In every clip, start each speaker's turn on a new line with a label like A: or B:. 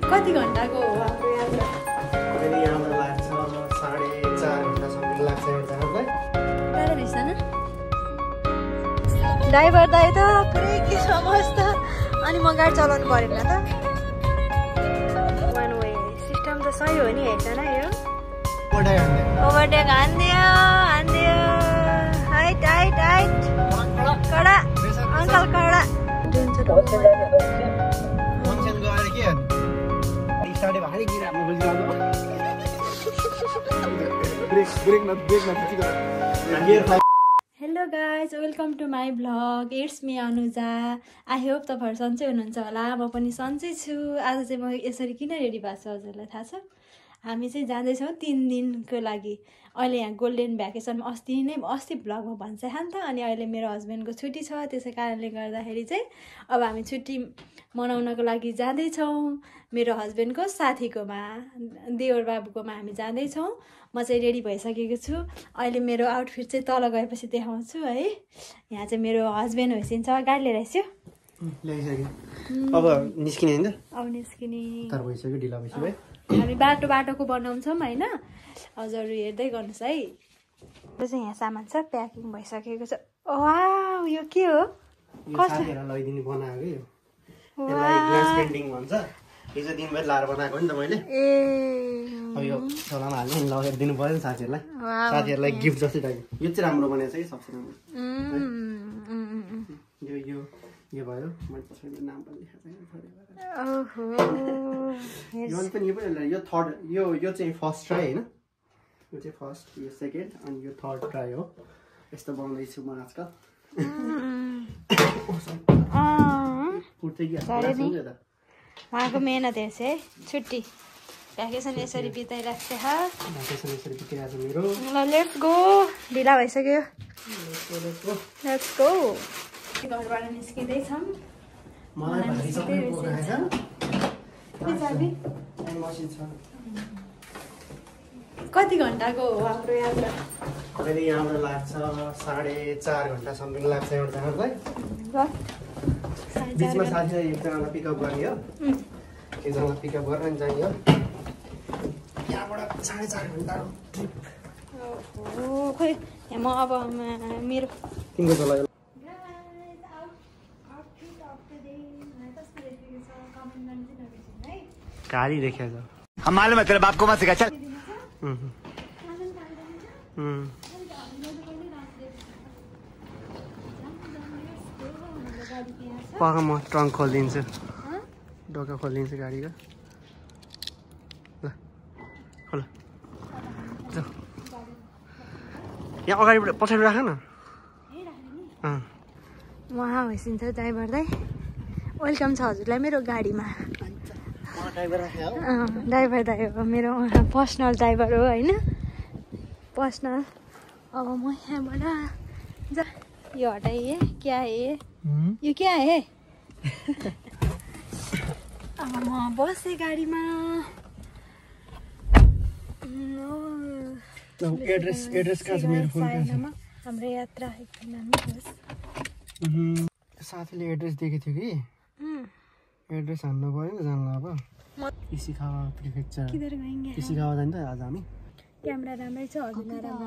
A: कति घण्टाको हो हाम्रो यात्रा?
B: अहिले यहाँबाट लाग्छ 4.5 घण्टासम्म लाग्छ एउटा जाँदा।
A: टाढो रहेछ न ड्राइभर दाइ त पुरै के समस्या। अनि म गाडी चलाउनु परेन त। वान वे सिस्टम त सही हो नि हेर्दैन यो। ओभरटेक हान्दियो हान्दियो हाइट हाइट हाइट कडा अङ्कल कडा। Hello guys welcome to my vlog it's me Anuja. I hope तपाईँहरू सन्चै हुनुहुन्छ होला। म पनि सन्चै छु। आज चाहिँ म यसरी किन रेडी भएको छु हजुरलाई थाहा छ? हामी चाहिँ जाँदैछौँ 3 दिनको लागि। अहिले यहाँ गोल्डन भ्याकेसनमा अस्ति भ्लगमा भन्छ नि त। अनि अहिले मेरो हस्बेन्डको छुट्टी छ, त्यसै कारणले गर्दाखेरि चाहिँ अब हामी छुट्टी मनाउनको लागि जाँदैछौँ मेरो हस्बेन्डको साथीकोमा, देवर बाबुकोमा हामी जाँदैछौँ। म चाहिँ रेडी भइसकेको छु। अहिले मेरो आउटफिट चाहिँ तल गएपछि देखाउँछु है। यहाँ चाहिँ मेरो हस्बेन्ड होइसिन्छ। गाडी लिएर आइस्यो?
B: ल्याइसक्यो। अब निस्किने हैन?
A: अब निस्किने।
B: तर भइसक्यो, ढिला भइसक्यो है।
A: हामी बाटोको बनाउँछौँ होइन। हजुर हेर्दै गर्नुहोस् है। यो चाहिँ यहाँ सामान छ, प्याकिङ भइसकेको छ। वाउ यो के हो?
B: साथीहरुलाई लैदिने बनाएको यो। यसलाई ग्लास पेन्टिङ भन्छ। हिजो दिनभरि लाएर बनाएको नि त मैले। अब यो चलामा हाल्ने नि लगेर दिनु पर्यो नि साथीहरुलाई। साथीहरुलाई गिफ्ट जस्तै टाइपको। यो चाहिँ राम्रो बनाएको छ कि सबसे राम्रो। यो भयो। मैले पछाडि नाम पनि लेखेको छैन। ओहो यो थर्ड यो चाहिँ फर्स्ट ट्राई हैन? यो चाहिँ फर्स्ट, यो सेकेन्ड अनि यो थर्ड ट्राई हो। यस्तो बनाउँदै छु म आजकल।
A: उहाँको मेहनत हेर्छ है। छुट्टी भ्याकेसन यसरी बिताइरहेको छ।
B: मेरो
A: ल लेट्स गो। ढिला भइसक्यो। Let's go. घरबाट निस्किँदैछौँ। कति घण्टाको हो हाम्रो यात्रा?
B: अहिले यहाँबाट लाग्छ 4.5 घण्टासम्म लाग्छ एउटा जाँदालाई। बिचमा साथीलाई एकजनालाई पिकअप गर्ने हो, एकजनालाई पिकअप गरेर नि चाहियो। यहाँबाट 4.5 घण्टाको ट्रिप।
A: खोइ म अब मेरो
B: तिम्रो चलायो। गाडी देखेछ।
C: हम मालूम है तेरे बाप को मत सिखा चल।
B: पक्का म ट्रङ्क खोलिदिन्छु, ढोका खोलिदिन्छु गाडीको। ल खोल। यहाँ अगाडिबाट पछाडि राख न।
A: उहाँ होइसिन्छ ड्राइभर दाइ। वेलकम छ हजुरलाई मेरो गाडीमा। ड्राइभर दाइ हो मेरो, पर्सनल ड्राइभर हो होइन, पर्सनल। अब म यहाँबाट यो हटाइए। क्या है यो? क्या है? अब म बसेँ गाडीमा।
B: एड्रेस कहाँ छ मेरो फोन?
A: हाम्रो यात्रा
B: साथीले एड्रेस दिएको थियो कि एड्रेस हान्नु पर्यो नि जान्नु। अब इसिखावा प्रिफेक्चर इसिखावा जान्छ आज हामी।
A: क्यामेरा राम्रै छ हजुर? नराम्रो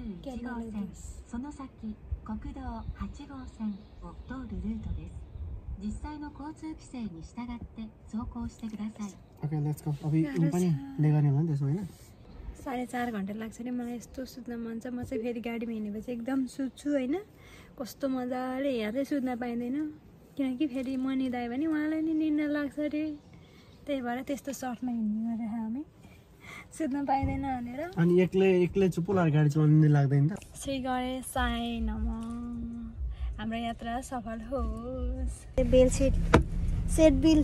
B: ओके लेट्स गो। अब इन पनि ले गर्ने होला नि त्यसो हैन?
A: 4.5 घण्टा लाग्छ नि मलाई। यस्तो सुत्न मन छ। म चाहिँ फेरि गाडीमा हिँडेपछि एकदम सुत्छु होइन। कस्तो मजाले यहाँ चाहिँ सुत्न पाइँदैन, किनकि फेरि म निदायो भने उहाँलाई नि निन्द्रा लाग्छ अरे। त्यही भएर त्यस्तो सर्टमा हिँड्ने गरेर हामी सुत्न पाइँदैन भनेर।
B: अनि एक्लै चुप लाएर गाडी चलाउनु लाग्दैन त?
A: श्री गणेश साई नमः। हाम्रो यात्रा सफल होस्। बेल सिट बेल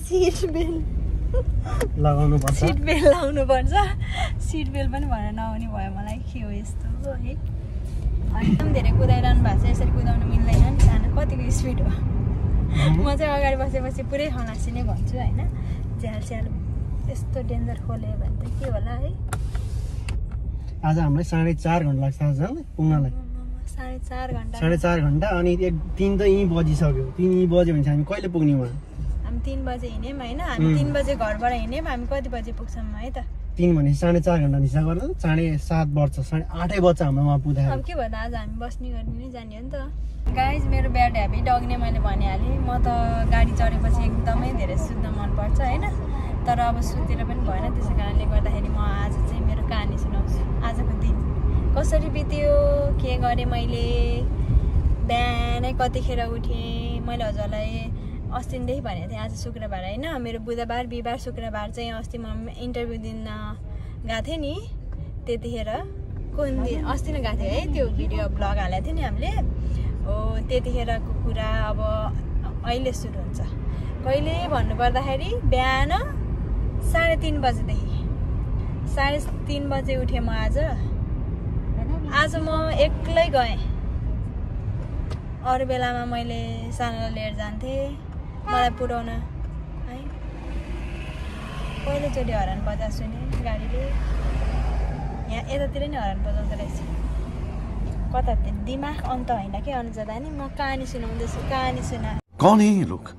B: लगाउनु पर्छ।
A: सिट बेल लाउनु पर्छ। सिट बेल पनि भनेर नआउने भयो मलाई। के हो यस्तो है? एकदम धेरै कुदाइरहनु भएको छ। यसरी कुदाउनु मिल्दैन नि। जान कतिको स्पिड हो? म चाहिँ अगाडि बसेपछि पुरै खलासी नै भन्छु होइन। झ्याल यस्तो डेन्जर खोल्यो भने त के होला है।
B: आज हामीलाई 4.5 घण्टा लाग्छ आज पुग्नलाई।
A: 4.5 घण्टा।
B: 4.5 घण्टा अनि 3 त यहीँ बजिसक्यो। 3 यहीँ बज्यो भने चाहिँ हामी कहिले पुग्ने वहाँ?
A: हामी 3 बजे हिँड्यौँ होइन हामी 3 बजे घरबाट हिँड्यौँ हामी कति बजे पुग्छौँ है त
B: 3 भने 4.5 घण्टा हिसाब गर्दा 7:30 बज्छ 8:30 बज्छ हाम्रो वहाँ पुग्दा
A: अब के भन्दा आज हामी बस्ने गरी नै जाने हो नि त गाइज मेरो ब्याड ह्याबिट अघि नै मैले भनिहालेँ म त गाडी चढेपछि एकदमै धेरै सुत्न मनपर्छ होइन तर अब सुतेर पनि भएन त्यसै कारणले गर्दाखेरि म आज चाहिँ मेरो कहानी सुनाउँछु आजको दिन कसरी बित्यो के गरेँ मैले बिहानै कतिखेर उठेँ मैले हजुरलाई अस्तिदेखि भनेको थिएँ आज शुक्रबार होइन मेरो बुधबार बिहिबार शुक्रबार चाहिँ अस्ति म इन्टरभ्यू दिन गएको थिएँ नि त्यतिखेर कुन दिन अस्ति नै गएको थियो है त्यो भिडियो ब्लग हालेको थियो नि हामीले हो त्यतिखेरको कुरा अब अहिले सुरु हुन्छ कहिले भन्नुपर्दाखेरि बिहान 3:30 बजेदेखि 3:30 बजे उठेँ म आज म एक्लै गएँ अरू बेलामा मैले सानोलाई लिएर जान्थेँ मलाई पुर्याउन है पहिलोचोटि हरान बजा सुने गाडीले यहाँ यतातिर नि हरान बजाउँदो रहेछ कता दिमाग अन्त होइन के अनुजा दानी म कहानी सुनाउँदैछु कहानी सुना
C: कौन है ये लोग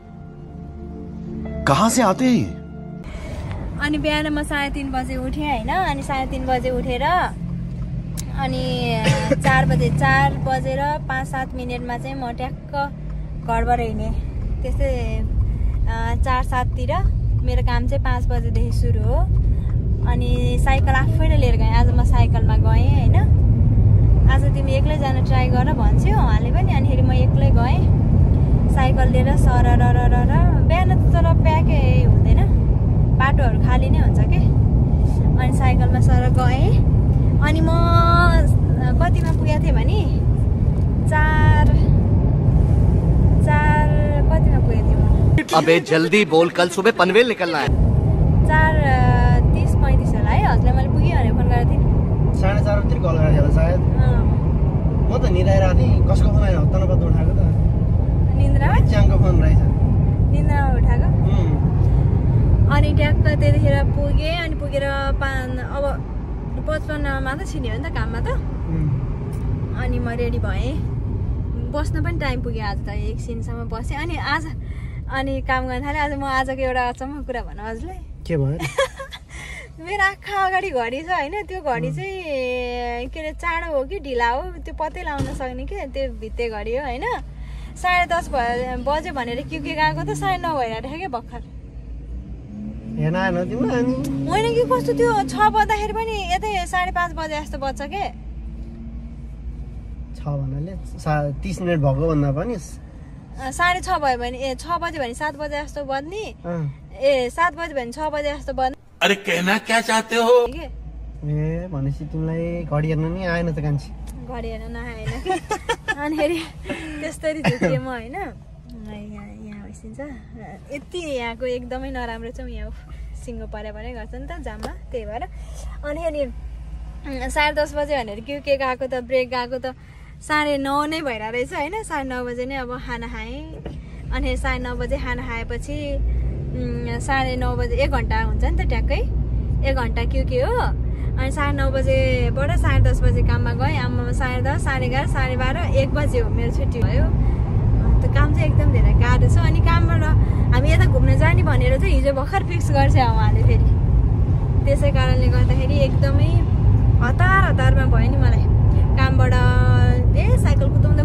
C: कहाँ से आते हैं
A: अनि बिहान म 3:30 बजे उठेँ होइन अनि 3:30 बजे उठेर अनि 4 बजेर 5-7 मिनटमा चाहिँ म ट्याक्क घरबाट हिँडेँ त्यस्तै 4-7 तिर मेरो काम चाहिँ 5 बजेदेखि सुरु हो अनि साइकल आफैले लिएर गएँ आज म साइकलमा गएँ होइन आज तिमी एक्लै जान ट्राई गर भन्थ्यो उहाँले पनि अनिखेरि म एक्लै गएँ साइकल लिएर सरर बिहान त तर प्याकै हुँदैन बाटोहरू खाली नै हुन्छ के अनि साइकलमा सर गएँ अनि म कतिमा पुगेको थिएँ भने 4 कतिमा पुगेको थिएँ म
C: अबे जल्दी बोल कल सुबह पनवेल निकलना है
A: 4:30-35 होला है हजुरलाई मैले पुगेँ भनेर फोन गरेको थिएँ नि
B: 4:30 तिर कल गरेको थियो सायद म त निदाइरहेको थिएँ कसको फोन आयो तनपत उठाएको त
A: निन्द्रामा
B: च्याङको फोन रहेछ
A: निन्द्रामा उठाएको अनि ट्याक्क त्यतिखेर पुगेँ अनि पुगेर अब 55 मात्र छिन्यो नि त काममा त अनि म रेडी भएँ बस्न पनि टाइम पुग्यो आज त एकछिनसम्म बसेँ अनि काम गर्न थालेँ आज म आजको एउटा अचम्म कुरा भनौँ हजुरलाई
B: के भयो
A: मेरो आँखा अगाडि घडी छ होइन त्यो घडी चाहिँ के अरे चाँडो हो कि ढिला हो त्यो पत्तै लाउन सक्ने के त्यो भित्ते घडी हो होइन 10:30 बज्यो भनेर के गएको त 9:30 भइरहेको थियो क्या भर्खर होइन कि कस्तो त्यो 6 बज्दाखेरि पनि यतै 5:30 बजे जस्तो बज्छ के
B: 6 भन्नाले 30 मिनट भएको भन्दा पनि
A: 6:30 भयो भने 6 बज्यो भने 7 बजे जस्तो बज्ने 7 बज्यो भने 6 बजे जस्तो बज्ने
C: अरे कहना क्या चाहते हो
B: ए भनेपछि तिमीलाई घडी हेर्न नि आएन त कान्छी
A: घडी हेर्न नआएन अनि फेरि त्यस्तरी झुक्केँ म होइन यहाँ भइसिन्छ यति यहाँको एकदमै नराम्रो छ यहाँ सिङ्गो परे गर्छ नि त जाममा त्यही भएर अनि 10:30 बजे भनेर के गएको त ब्रेक गएको त 9:30 नै भइरहेको रहेछ होइन 9:30 बजे नै अब खाना खाएँ अनि 9:30 बजे खाना खाएपछि 9:30 बजे 1 घन्टा हुन्छ नि त ट्याक्कै 1 घन्टा के हो अनि 9:30 बजेबाट 10:30 बजे काममा गएँ आमामा 10:30 11:30 12:30 1 बज्यो मेरो छुट्टी भयो त्यो काम चाहिँ एकदम धेरै गाह्रो छ अनि कामबाट हामी यता घुम्न जाने भनेर चाहिँ हिजो भर्खर फिक्स गर्छ उहाँले फेरि त्यसै कारणले गर्दाखेरि एकदमै हतारमा भयो नि मलाई कामबाट साइकल कुदाउँदै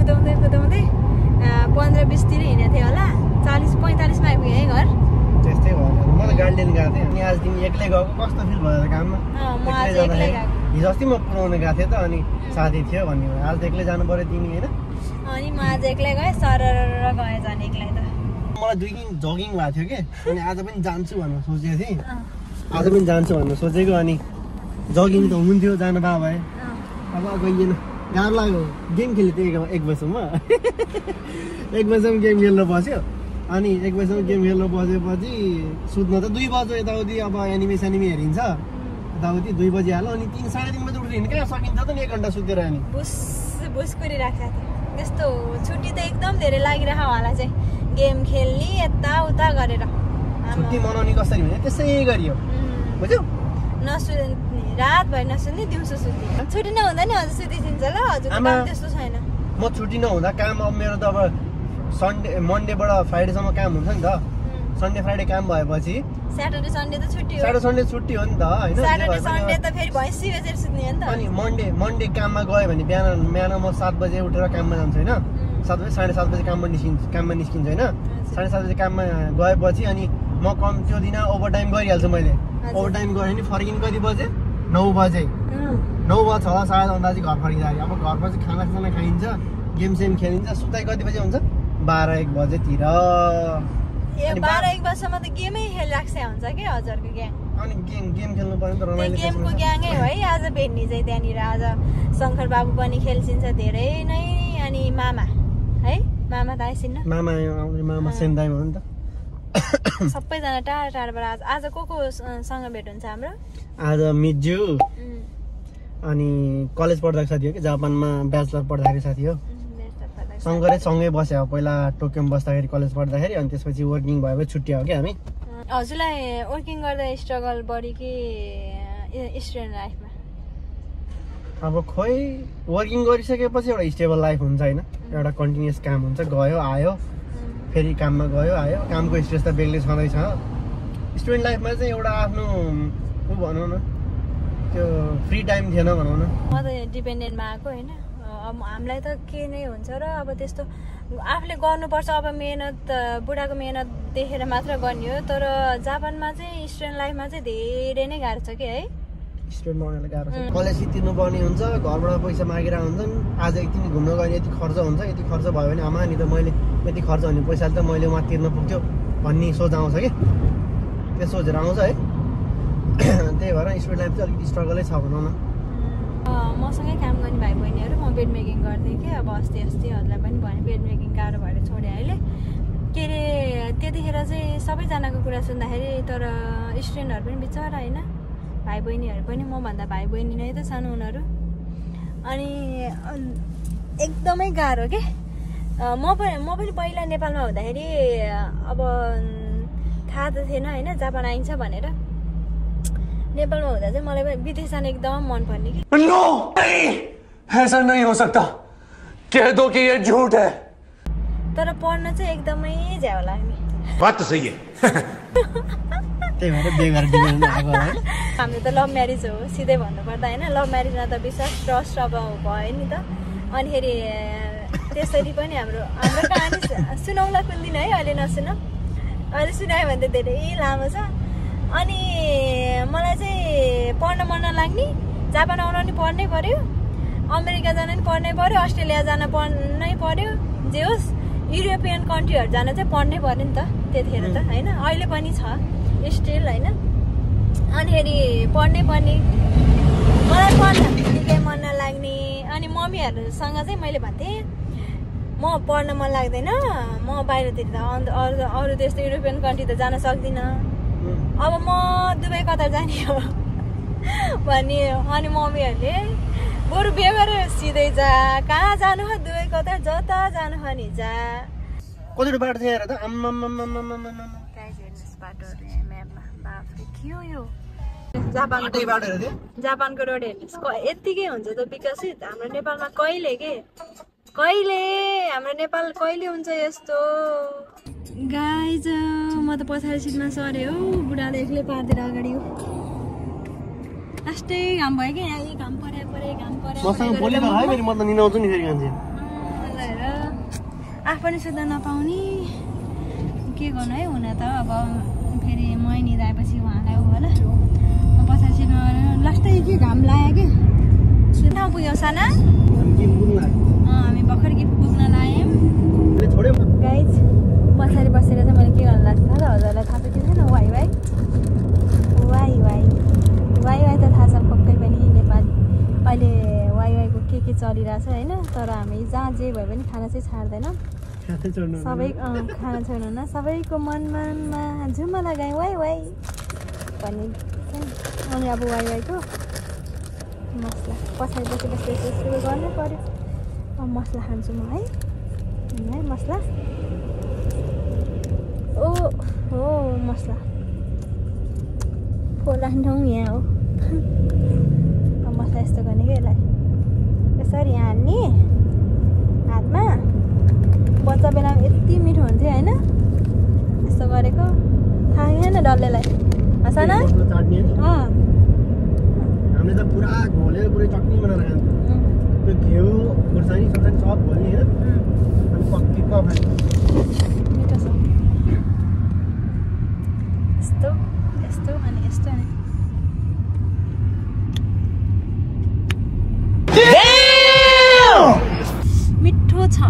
A: 15-20 तिर हिँडेको थिएँ होला 40-45 मा आइपुगेँ है घर
B: त्यस्तै भयो म त गाडी लिएर गएको थिएँ अनि आज तिमी एक्लै गएको कस्तो फिल भयो काममा
A: म आज एक्लै गएको
B: हिजो अस्ति म पुऱ्याउन गएको थिएँ त अनि साथी थियो भन्ने भयो आज त एक्लै जानु पर्यो तिमी होइन
A: अनि म आज एक्लै गएँ सरर गएँ झन् एक्लै त
B: मलाई 2 दिन जगिङ भएको थियो के अनि आज पनि जान्छु भनेर सोचेको थिएँ आज पनि जान्छु भनेर सोचेको अनि जगिङ त हुन्थ्यो जानु भए भए अब गइएन गाह्रो लाग्यो गेम खेलेँ थियो 1 बजीसम्म 1 बजीसम्म गेम खेल्न बस्यो अनि 1 बजीसम्म गेम खेल्न बसेपछि सुत्न त 2 बजे यताउति अब एनिमे हेरिन्छ यताउति 2 बजी हाल्यो अनि 3-3:30 बजे उठ्यो हिँड्नु कहाँ सकिन्छ त नि 1 घन्टा सुतेर अनि
A: बुस गरिराख्छ त्यस्तो छुट्टी त एकदम धेरै लागिरह होला चाहिँ गेम खेल्ने यताउता गरेर
B: छुट्टी मनाउने कसरी भने त्यसै गरियो बुझ्यौ
A: रातभरि नसुत्ने दिउँसो सुत्ने छुट्टी नहुँदा नि हजुर सुतिदिन्छ ल हजुरको काम त्यस्तो छैन
B: म छुट्टी नहुँदा काम अब मेरो त अब मन्डेबाट फ्राइडेसम्म काम हुन्छ नि त सन्डे फ्राइडे काम भएपछि
A: स्याटरडे सन्डे त छुट्टी हो
B: स्याटरडे सन्डे छुट्टी हो नि त हैन
A: स्याटरडे सन्डे त फेरि भैँसी बेचेर सुत्ने हो नि त
B: अनि मन्डे काममा गयो भने बिहान म 7 बजे उठेर काममा जान्छु हैन 7 बजे 7:30 बजे काममा निस्किन्छु हैन 7:30 बजे काममा गएपछि अनि म त्यो दिन ओभरटाइम गरिहाल्छु मैले ओभरटाइम गरेँ नि फर्किनु कति बजे 9 बजे 9 बजे होला सायद अन्दाजी घर फर्किँदाखेरि अब घरमा चाहिँ खाना खाइन्छ गेम सेम खेलिन्छ सुताइ कति बजे हुन्छ 12-1 बजेतिर
A: ए 12-1 बजेसम्म त गेमै खेलिराख्छ हुन्छ के हजुरको ग्याङ
B: अनि गेम खेल्नु पर्यो नि त रमाइलो
A: गेमको ग्याङै है आज भेट्ने चाहिँ त्यहाँनिर आज शङ्कर बाबु पनि खेल्छिन्छ धेरै नै अनि मामा है मामा त आइसिन्न
B: मामा सेन्दाइ हो नि त
A: सबैजना टाढा टाढाबाट आज को सँग भेट हुन्छ हाम्रो
B: आज मिजु अनि कलेज पढ्दा साथी हो कि जापानमा ब्याचलर पढ्दाखेरि साथी हो सँगै बस्यो पहिला टोकियोमा बस्दाखेरि कलेज पढ्दाखेरि अनि त्यसपछि वर्किङ भएपछि छुट्टियो कि हामी
A: हजुरलाई वर्किङ गर्दा स्ट्रगल बढी कि स्टुडेन्ट लाइफमा
B: अब खोइ वर्किङ गरिसकेपछि एउटा स्टेबल लाइफ हुन्छ हैन एउटा कन्टिन्युअस काम हुन्छ गयो आयो फेरि काममा गयो आयो कामको स्ट्रेस त बेग्लै छँदैछ स्टुडेन्ट लाइफमा चाहिँ एउटा आफ्नो भनौँ न त्यो फ्री टाइम थिएन भनौँ न
A: म त डिपेन्डेन्टमा आएको होइन अब हामीलाई त के नै हुन्छ र अब त्यस्तो आफूले गर्नुपर्छ अब मेहनत बुढाको मेहनत देखेर मात्र गर्ने हो तर जापानमा चाहिँ स्टुडेन्ट लाइफमा चाहिँ धेरै नै गाह्रो छ कि है
B: स्टुडेन्ट बनाउनलाई गाह्रो छ कलेज फी तिर्नुपर्ने हुन्छ घरबाट पैसा मागेर हुन्छन् आज एकदिन घुम्न गएर यति खर्च हुन्छ यति खर्च भयो भने आमा नि त मैले यति खर्च हुने पैसा त मैले उहाँ तिर्न पुग्थ्यो भन्ने सोच आउँछ कि त्यो सोचेर आउँछ है त्यही भएर स्टुडेन्ट लाइफ चाहिँ अलिकति स्ट्रगलै छ भनौँ न
A: मसँगै काम गर्ने भाइ बहिनीहरू म बेड मेकिङ गर्थेँ कि अब अस्ति हजुरलाई पनि भने बेड मेकिङ गाह्रो भएर छोडेँ अहिले के अरे त्यतिखेर चाहिँ सबैजनाको कुरा सुन्दाखेरि तर स्टुडेन्टहरू पनि बिचरा होइन भाइ बहिनीहरू पनि मभन्दा भाइ बहिनी नै त सानो उनीहरू अनि एकदमै गाह्रो के म पनि पहिला नेपालमा हुँदाखेरि अब थाहा त थिएन होइन जापान आइन्छ भनेर नेपालमा हुँदा चाहिँ मलाई विदेश जान एकदम मन पर्ने कि
C: नो ऐसा नहीं हो सकता कह दो कि ये झूठ है
A: तर पढ्न चाहिँ एकदमै झ्याउ लाग्ने
C: बात त सही है
B: त्यही भएर बेगर डिपेन्ड आएको है
A: हाम्रो त लभ म्यारिज हो सिधै भन्नुपर्दा होइन लभ म्यारिजमा त विश्वास ट्रस्ट अब भयो नि त अनिखेरि त्यसरी पनि हाम्रो कहानी सुनाउला कुन दिन है अहिले नसुनाऊ अहिले सुनायो भने त धेरै लामो छ अनि मलाई चाहिँ पढ्न मन नलाग्ने जापान आउन नि पढ्नै पर्यो अमेरिका जान नि पढ्नै पर्यो अस्ट्रेलिया जान पढ्नै पर्यो जे होस् युरोपियन कन्ट्रीहरू जान चाहिँ पढ्नै पर्यो नि त त्यतिखेर त होइन अहिले पनि छ स्टिल होइन अनिखेरि पढ्नै पर्ने मलाई पढ्न निकै मन नलाग्ने अनि मम्मीहरूसँग चाहिँ मैले भन्थेँ म पढ्न मन लाग्दैन म बाहिरतिर त अरू देश त युरोपियन कन्ट्री त जान सक्दिनँ अब म दुबई कतार जाने हो भन्ने अनि मम्मीहरूले बरु बिहे गरेर सिधै जा कहाँ जानु हो दुबई कतार जता जानु हो नि जा
B: कतिवटा बाटो थियो हेर त
A: जापानको रोड हेर्नुहोस् यत्तिकै हुन्छ त विकसित हाम्रो नेपालमा कहिले हाम्रो नेपाल कहिले हुन्छ यस्तो गाइज म त पछाडि सिटमा सरेँ हौ बुढाले एक्लै पारिदिएर अगाडि हो लास्टै घाम भयो कि यहाँ घाम पऱ्यो आफ पनि सुत्न नपाउने के गर्नु है हुन त अब फेरि मै निधाएपछि उहाँलाई हो होला म पछाडि सिटमा लास्टै के घाम लाग्यो कि ठाउँ पुग्यौँ साना हामी भर्खर गिफ्ट पुग्न लाग्यौँ गाइज पछाडि बसेर चाहिँ मैले के गर्नु लाग्छ थाहा छ हजुरलाई थाहा छ कि छैन वाइ त थाहा छ पक्कै पनि नेपाली अहिले वाइको के चलिरहेछ होइन तर हामी जहाँ जे भए पनि खाना चाहिँ छाड्दैनौँ सबै खाना छोड्नु सबैको मनमा झुमा लगाएँ वाइ भन्ने अनि अब वाइको मसला पछाडि बसी सुरु गर्नै पर्यो अब मसला खान्छु म है मसला हो मसला पोलान् ठाउँ यहाँ हो मसला यस्तो गर्ने क्या यसलाई यसरी हान्ने हातमा बच्चा बेलामा यति मिठो हुन्थ्यो होइन यस्तो गरेको थाहा छैन डल्लेलाई हँसा न
B: हामीले त पुरा घोलेर पुरै चटनी बनाएर खान्थ्यो त्यो घिउ खुर्सानी सब्जी सब घोल्ने होइन अनि पक्की कफ
A: मिठो छ यस्तो यस्तो अनि यस्तो अनि मिठो छ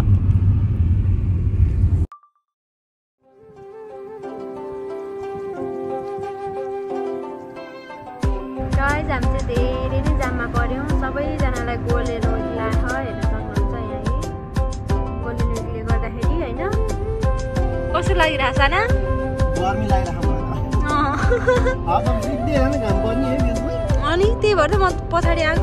A: गाइज हामी चाहिँ धेरै नै जाममा पर्यौँ सबैजनालाई गोल्डन वेग लाग्छ हेर्न सक्नुहुन्छ यहाँ गोल्डन वेगले गर्दाखेरि होइन कस्तो लागिरहेछ न
B: गर्मी लागिरहेको
A: अनि त्यही भएर त म पछाडि आएको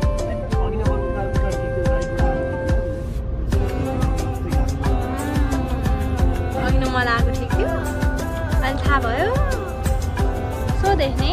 A: अघि न मलाई आएको ठिक थियो अनि थाहा भयो सोधेँ नि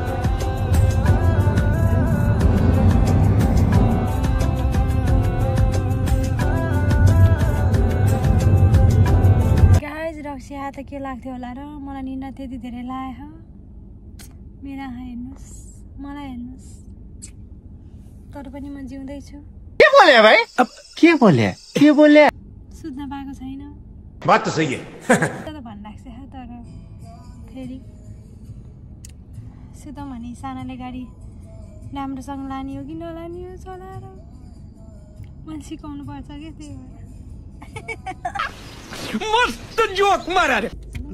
A: रक्सिया त के लाग्थ्यो होला र मलाई निन्द त्यति धेरै लाग्यो मेरा हेर्नुहोस् मलाई हेर्नुहोस् तर पनि म जिउँदैछु
B: के बोले भाइ अब के बोले
A: सुत्न पाएको छैन
C: बात त सही है
A: त भन्न लाग्छ तर फेरि सुतौँ भने सानाले गाडी राम्रोसँग लाने हो कि नलाने हो चलाएर मैले सिकाउनु पर्छ क्या त्यही भएर
C: मस्त जोक मारा रे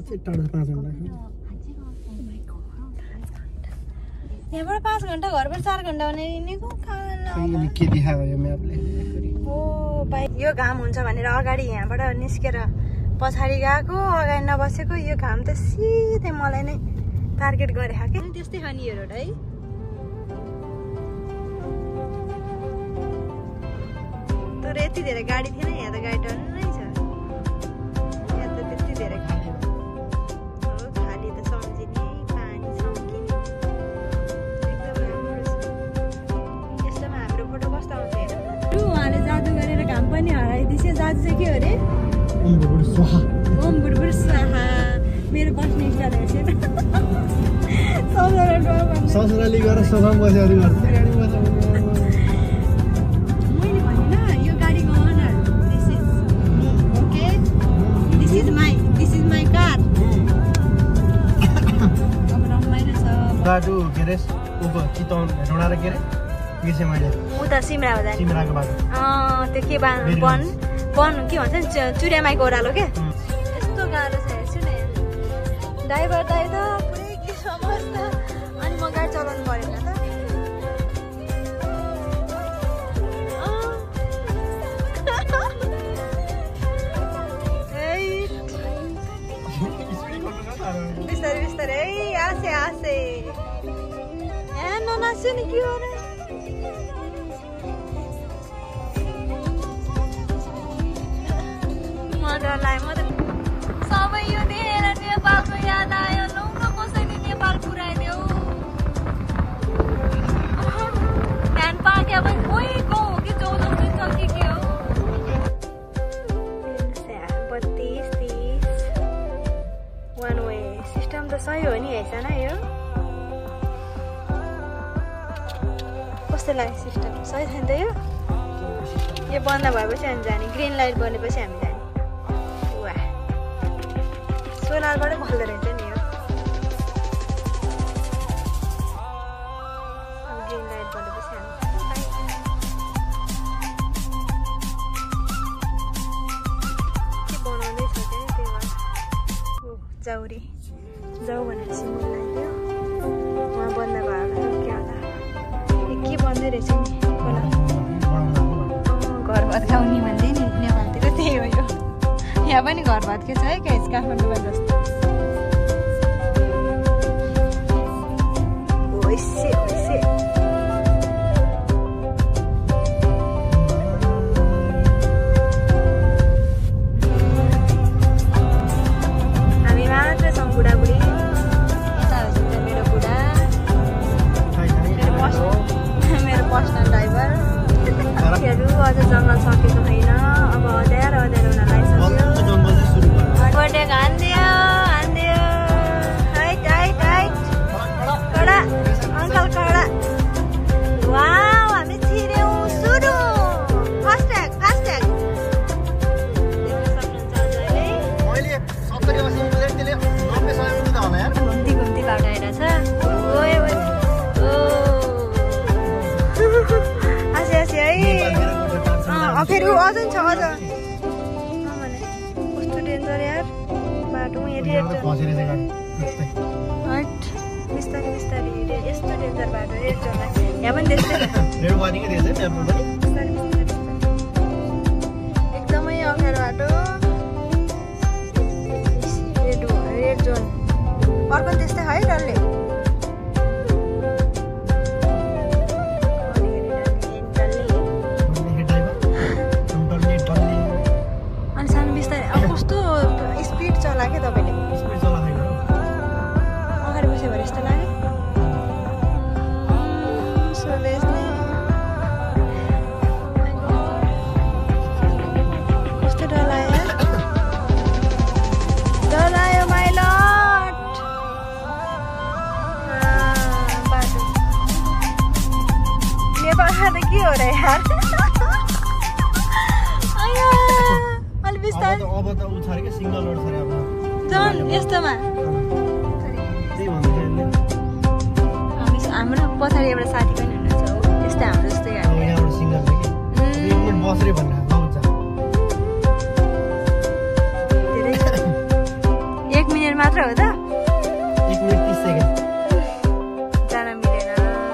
A: यहाँबाट 5 घन्टा घरबाट 4 घन्टा भने हिँडेको
B: के देखायो म्यापले
A: ओ भाइ यो घाम हुन्छ भनेर अगाडि यहाँबाट निस्केर पछाडि गएको अगाडि नबसेको यो घाम त सिधै मलाई नै टार्गेट गरेको के त्यस्तै हो नि यो रोड है तर यति धेरै गाडी थिएन यहाँ त गाडी टन्नै छ यहाँ त त्यति धेरै खाली हो खाली त सम्झिने पानी सम्किने एकदम राम्रो छ यस्तोमा हाम्रो फोटो कस्तो आउँछ हेर उहाँले जादु गरेर घाम पनि हराइदिन्छ जादु चाहिँ के हो अरे ओम बुडबुड स्वाहा मेरो बस्ने स्टाइल हेर्छ
B: ससुराली गएर सोफामा बसेर
A: मैले भनेन यो गाडीको owner this is my car अब रमाइलो छ
B: बाटो के रे ऊपर चितवन ढोडा र के रे बिर्से मैले
A: उता सिमरा हो जाने
B: सिमराको बाटो
A: त्यो के बन के भन्छ नि चुरियामाईको ओह्रालो के यस्तो गाह्रो छ हेर्छु न ड्राइभर दाइ त पुरै के समस्या अनि म गाडी चलाउनु परेन त बिस्तारै बिस्तारै आसे आसे यहाँ ननास्यो नि के हो र मजालाई म त सबै यो देखेर नेपालको याद आयो लौ न कसैले नेपाल पुऱ्याइदियो ध्यान पाक्यो भने कोही गाउँ हो कि चौधौँ छ के हो 32 30 वान वे सिस्टम त सही हो नि हेर्छ न यो कस्तो लाग्यो सिस्टम सही छैन त यो बन्द भएपछि हामी जाने ग्रिन लाइट बनेपछि हामी जाने वाह सोलरबाटै बल्दो रहेछ नि यो ग्रिन लाइट बनेपछि हामी के बनाउँदैछ क्या त्यही भएर जाउरी जाऊ भनेर सिमल लाग्यो उहाँ बन्द भयो क्या होला के बन्दै रहेछ नि खोला घर भात खाउने भन्दै नि नेपालतिर त्यही हो यो यहाँ पनि घर भात के छ है क्या काठमाडौँमा जस्तो ओइसे ओइसे हामी मात्र छौँ बुढाबुढी यता हुन्छ मेरो बुढा मेरो पर्सनल ड्राइभर अझ जङ्गल सकेको छैन अब अँध्यारो हुन लागिसक्यो कस्तो डेन्जर यार बाटोमा रेड जोन बिस्तारै बिस्तारै यस्तो डेन्जर बाटो रेड जोन यहाँ पनि त्यस्तै एकदमै अप्ठ्यारो बाटो रेड जोन अर्को त्यस्तै है डल्ले अनि सानो बिस्तारै अब कस्तो स्पिड चला क्या तपाईँले अगाडि बस्यो भने यस्तो लाग्यो कस्तो डरायो माइलट बाटो नेपालमा त के हो र यार अलि बिस्तारै
B: अब त उछारे के सिग्नल रोड छ रे अब
A: जन यस्तोमा हाम्रो पछाडि एउटा साथी पनि हुनुहुन्छ हो यस्तै हाम्रो जस्तै गाडी
B: यहाँबाट सिग्नल छ कि 1 मिनेट बस्रे भन्ने आउँछ
A: धेरै 1 मिनेट मात्र हो त
B: 1 मिनेट 30 सेकेन्ड
A: जान मिलेन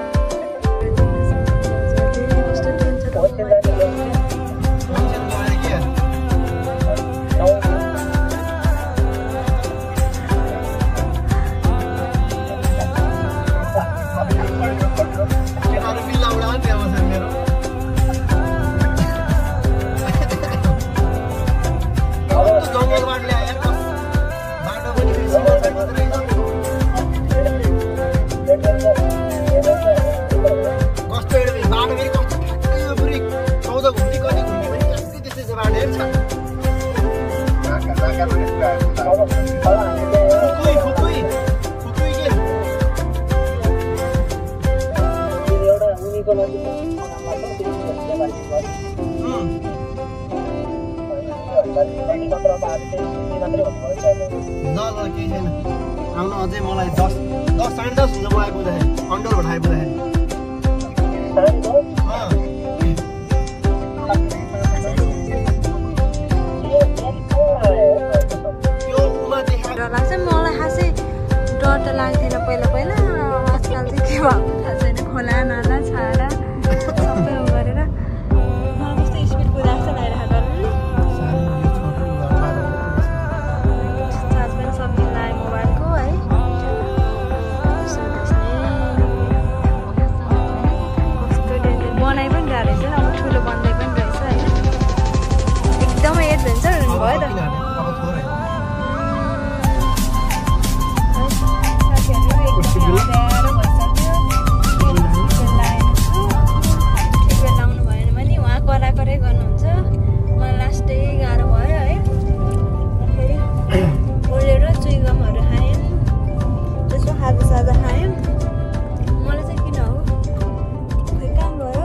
B: आउनु अझै मलाई 10 साढे 10 हुन्छ म आइपुग्दाखेरि अन्डरबाट आइपुग्दाखेरि
A: डर लाग्छ मलाई खासै डर त लाग्थेन पहिला पहिला आजकल चाहिँ के भएको थाहा छैन खोला नाला छाडा सबै गरेर मलाई कस्तो स्पिड कुदाएको छ लागिरहेको डरले चार्ज पनि सकिन लाग्यो मोबाइलको है कस्तो डेन्जर बनाइ पनि रहेछ अब ठुलो बन्दै पनि रहेछ होइन एकदमै एडभेन्चर भयो त कराकरै गर्नुहुन्छ मलाई लास्टै गाह्रो भयो है फेरि ओलेर चुइगमहरू खायौँ त्यसो खाजा खायौँ मलाई चाहिँ किन हो खोइ काम भयो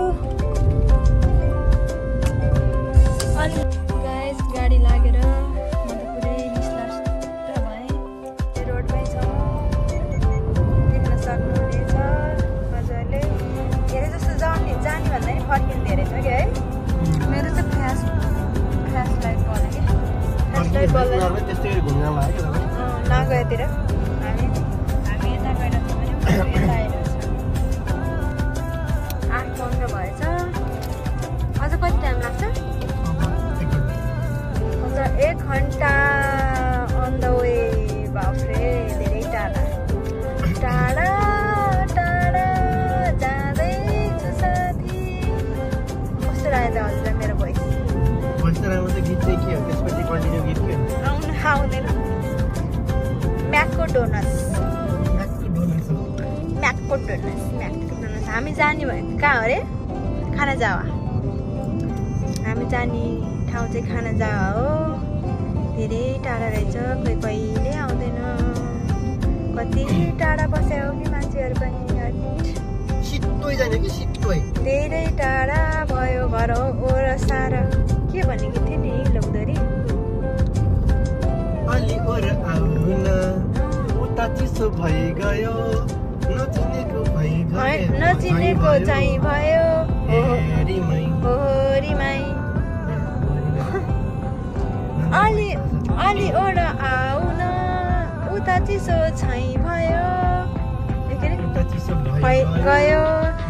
A: अनि गाइस गाडी लागेर म त पुरै निस्लास्ट भएँ त्यो रोडमै छ देख्न सक्नुहुनेछ हजुरले धेरै जस्तो जाने भन्दा नि फर्किनु धेरै छ कि है मेरो चाहिँ फ्ल्यास लाइट बल्यो कि फ्ल्यास लाइट बल्दैन
B: त्यस्तै घुम्न लाग्यो
A: नगएतिर हामी यता गइरहेको छौँ भने यता आइरहेको छ 8:15 भएछ अझ कति टाइम लाग्छ अझ 1 घन्टा अन द वे बाफ्रे धेरै टाढा टाढा टाढा जाँदैछु साथी कस्तो लाग्यो हजुर मेरो भोइस
B: गीत चाहिँ के हो त्यसपछि कन्टिन्यू गीत के हो
A: आउँदैन म्याकको डोनस हामी जाने भयो कहाँ हो अरे खाना जावा हामी जाने ठाउँ चाहिँ खाना जावा हो धेरै टाढा रहेछ कोही कहिले आउँदैन कति टाढा बस्यो हो कि मान्छेहरू पनि
B: सिट्टै जाने कि सिट्टै
A: धेरै टाढा भयो घर हो ओर सारा के भनेको थिएँ नि लोकदोरी
B: अलि ओर आउन उता चिसो भइगयो नचिनेको
A: चाहिँ भयो
B: होरीमै
A: अलि अलि ओडा आउन उता चिसो छै भयो गयो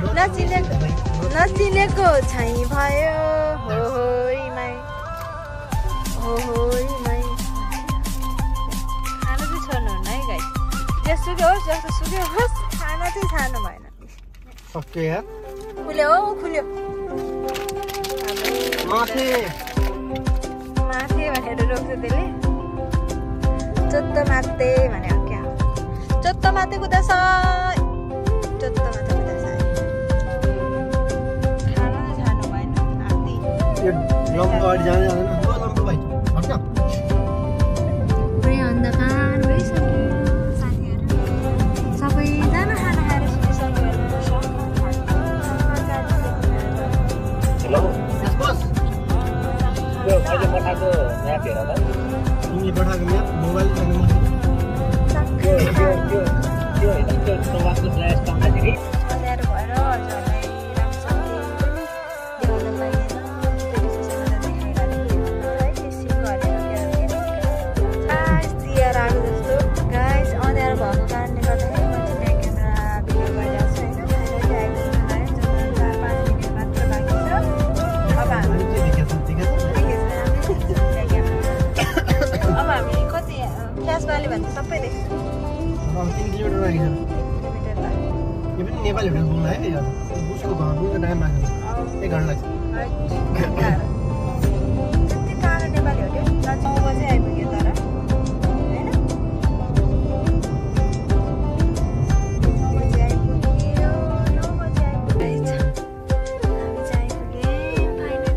A: नचिनेको छै भयो होइमै खाना चाहिँ छोड्नु हुन्न है गाइस जेसुकै होस् जस्तो सुकै होस् खाना चाहिँ छाड्नु भएन
B: सक्यो यार
A: खुल्यो खुल्यो
B: माथे
A: भनेर रोक्छ त्यसले चोत्तो माते भनेको क्या चोत्तो माते कुदाछ खाना चाहिँ छाड्नु भएन आदि
B: यो लम्बो अगाडि जाँदै जाँदैन हो लम्बो भाइ हट्न
A: पुरै अन्धकार भइसक्यो साथीहरू सबैजना खाना खाएर सुतिसक्यो
B: हेलो बस
D: त्यो मैले पठाएको म्याप हेर ल
B: तिमीले पठाएको म्याप मोबाइल
D: त्यो होइन त्यो वास्तु फ्ल्यास टङ्गाखेरि
A: अँध्यारो भएर हजुरलाई राम्रोसँगले देखाउन पाइएन त्यो विशेषमा देखाइरहेको है त्यसै गरेर खास दिएर आएको जस्तो गाइस अँध्यारो भएको कारणले गर्दाखेरि म चाहिँ क्यामेरा भिडियो गरिरहेको छु होइन फाइनली आइपुग्न लाग्यो जम्मा 5 मिनट मात्र बाँकी छ अब हामी अब हामी कति क्यास भ्याली भन्छ सबै देख्छ
B: 3 किलोमिटर लाग्छ यो पनि नेपाली होटल पुग्न है यो उसको घर पुग्न टाइम लाग्छ 1 घन्टा लाग्छ
A: त्यति टाढो नेपाली होटल नजिक बजे आइपुग्यो तर होइन बजे आइपुग्यो 9 बजे आइपुग्यो हामी चाहिँ आइपुग्यौँ फाइनली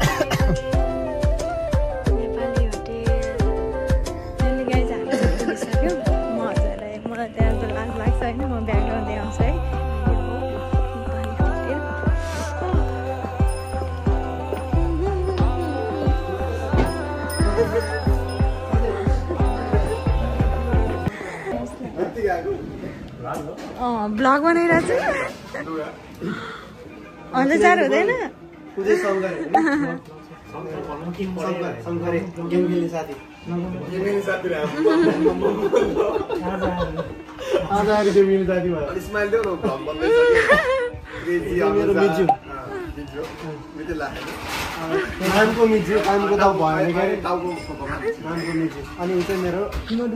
A: नेपाली होटल अहिले गाइज हामी पुगिसक्यौँ मलाई त्यहाँ त लाग्छ होइन म ब्याकग्राउन्ड देखाउँछु है ब्लग बनाइरहेको छु अन्त चार हुँदैन
B: आज आएको थियो मेरो साथी भयो
E: स्माइल देऊ न भ्लग बन्दैछ
B: मेरो मिजु नामको मिजु कामको त भएन के
E: टाउको
B: नामको मिजु अनि उ चाहिँ मेरो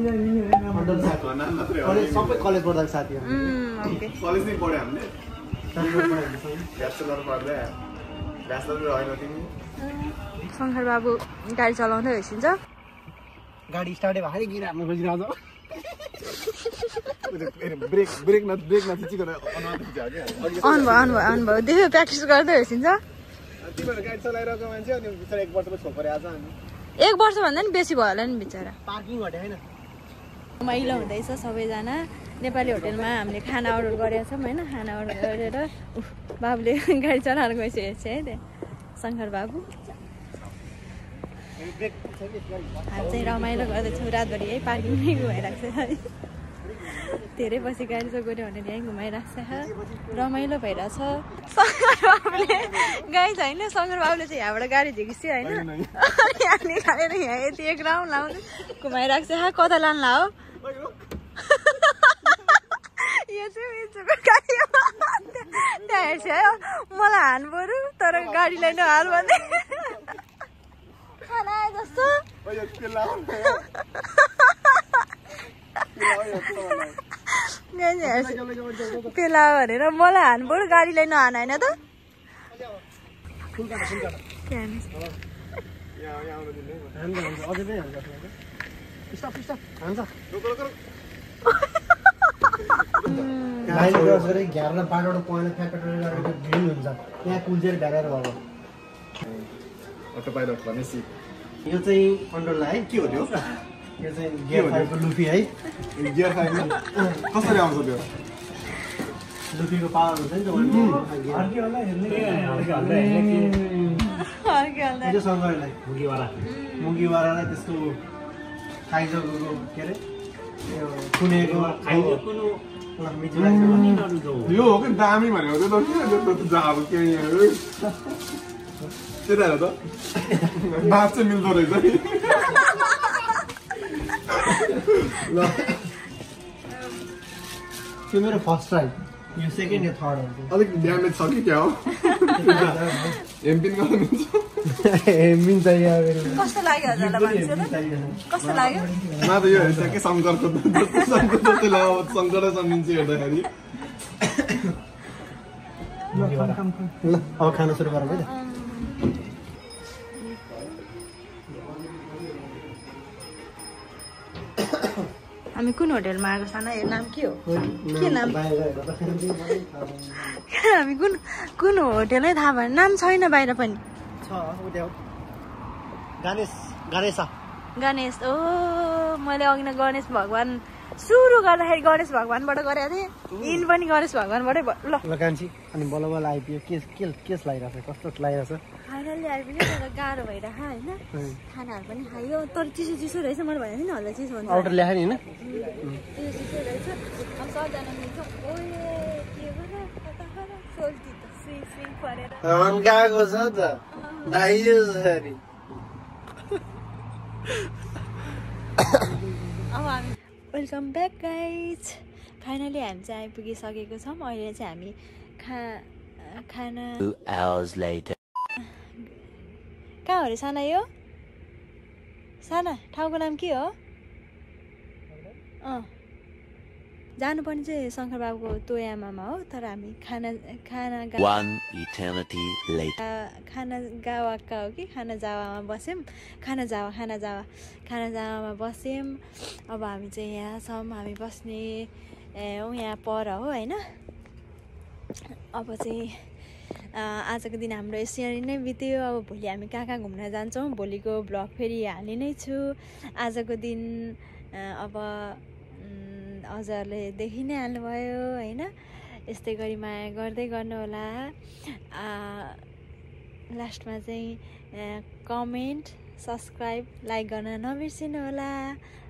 B: सबै कलेज पढ्दाको साथी हो
E: कलेज नै पढ्यो हामीले ब्याचलर पढ्दै ब्याचलर होइन तिमी
A: शङ्कर बाबु गाडी चलाउँदै होइसिन्छ
B: गाडी स्टार्टै भारी गिरार्नु खोजिरहेको
E: ब्रेक न थिचिकन
A: अन भयो देख्यो प्र्याक्टिस गर्दै होइसिन्छ
E: तिमीहरू गाडी चलाइरहेको मान्छे अनि बिचरा 1 वर्षको छोकरी आज अनि
A: 1 वर्ष भन्दा नि बेसी भयो होला नि बिचरा
B: पार्किङ हटे हैन
A: रमाइलो हुँदैछ सबैजना नेपाली होटलमा हामीले खाना अर्डर गरेका छौँ होइन खाना अर्डर गरेर बाबुले गाडी चलाएर गइसकेको छ है त्यहाँ शङ्कर बाबु हामी चाहिँ रमाइलो गर्दैछौँ रातभरि है पार्किङमै घुमाइरहेको छ है धेरै पछि गाडी चाहिँ गऱ्यो भनेर यहीँ घुमाइरहेको छ रमाइलो भइरहेछ शङ्कर बाबुले गाडी छ होइन शङ्कर बाबुले चाहिँ यहाँबाट गाडी झिकिस्यो होइन यहाँ निकालेर यहाँ यति 1 राउन्ड लाउनु घुमाइरहेको छ कता लानु ला हो यो चाहिँ मिन्चुको गाडी हो त्यहाँ हेर्छ है मलाई हान बरु तर गाडीलाई नहाल भन्दै खाना आयो जस्तो पेला भनेर मलाई हान बरु गाडीलाई नहान होइन त
B: घ्यारलाई बाटोबाट पहेँलो फ्याक्टरी गरेर भिड हुन्छ त्यहाँ कुल्चेर ढालेर भयो
E: अटो पाइलट भनेसी
B: यो चाहिँ कन्ट्रोललाई है के हो त्यो यो चाहिँ गियर 5 को लुफी है
E: गियर 5 कसरी आउँछ त्यो
B: लुफीको पावर हुन्छ नि त अर्के होला हेर्ने त्यो सँगैलाई मुगीवालालाई त्यसको खाइजको के अरे यो कुनेको
E: यो हो कि दामी भनेको त्यो त किन जस्तो जाब के त्यता हो त बात चाहिँ मिल्दो रहेछ नि
B: त्यो मेरो फर्स्ट ट्राई यो सेकेन्ड या थर्ड हो
E: अलिक ड्यामेज छ कि क्या हो एमपिन गर्नुहुन्छ
B: एमपिन चाहियो मेरो
A: कस्तो लाग्यो हजुरलाई मान्छेलाई कस्तो लाग्यो
E: म त यो हेर्छ के शङ्करको जस्तै लाग्यो शङ्करै सम्झिन्छ हेर्दाखेरि
B: ल अब खाना सुरु गरौँ है त
A: हामी कुन होटेलमा आएको साना यो नाम के हो के नाम हामी कुन होटेलै थाहा भएन नाम छैन बाहिर पनि
B: छ उता गणेश
A: गणेश ओ मैले अघि नै गणेश भगवान सुरु गर्दाखेरि गणेश भगवानबाट गरेको थिएँ इन पनि गणेश भगवानबाटै ल
B: कान्छी अनि बल्ल बल्ल आइपुग्यो के लागिरहेको छ कस्तो लागिरहेको छ
A: फाइनल्ली आइपुग्यो तर गाह्रो भइरहेको होइन खानाहरू पनि खायो तर चिसो चिसो रहेछ मैले भनेको थिएँ नि हल्ला चिसो हुन्छ
B: अर्डर ल्याएँ नि होइन
A: चिसो चिसो रहेछ अब सबजना मिल्छौँ ओए के भयो सोल्टी त स्विङ परेर
B: गएको छ त दाइयो सरी
A: अब हामी वेलकम ब्याक गाइज फाइनली हामी चाहिँ आइपुगिसकेको छौँ अहिले चाहिँ हामी खाना
F: 2 hours later
A: कहाँ हो अरे साना यो साना ठाउँको नाम के हो जानुपर्ने चाहिँ शङ्कर बाबुको तोयामामा हो तर हामी खाना गावाका हो कि खाना जावामा बस्यौँ खाना जावामा बस्यौँ अब हामी चाहिँ यहाँ छौँ हामी बस्ने यहाँ पर हो होइन अब चाहिँ आजको दिन हाम्रो यसरी नै बित्यो अब भोलि हामी कहाँ घुम्न जान्छौँ भोलिको भ्लग फेरि हाल्ने नै छु आजको दिन अब हजुरहरूले देखि नै हाल्नुभयो होइन यस्तै गरी माया गर्दै गर्नु होला लास्टमा चाहिँ कमेन्ट सब्सक्राइब लाइक गर्न नबिर्सिनु होला